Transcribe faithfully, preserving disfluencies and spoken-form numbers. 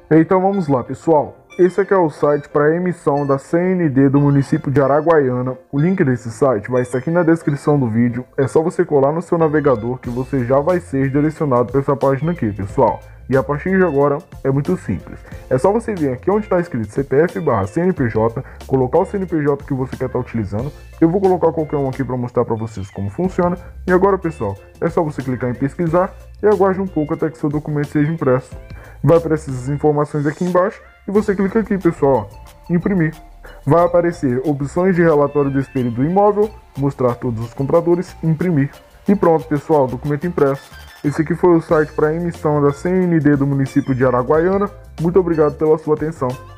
Então vamos lá, pessoal. Esse aqui é o site para emissão da C N D do município de Araguaiana. O link desse site vai estar aqui na descrição do vídeo. É só você colar no seu navegador que você já vai ser direcionado para essa página aqui, pessoal. E a partir de agora é muito simples. É só você vir aqui onde está escrito C P F barra C N P J, colocar o C N P J que você quer estar utilizando. Eu vou colocar qualquer um aqui para mostrar para vocês como funciona. E agora, pessoal, é só você clicar em pesquisar e aguarde um pouco até que seu documento seja impresso. Vai aparecer essas informações aqui embaixo e você clica aqui, pessoal, ó, imprimir. Vai aparecer opções de relatório desse período do imóvel, mostrar todos os compradores, imprimir. E pronto, pessoal, documento impresso. Esse aqui foi o site para emissão da C N D do município de Araguaiana. Muito obrigado pela sua atenção.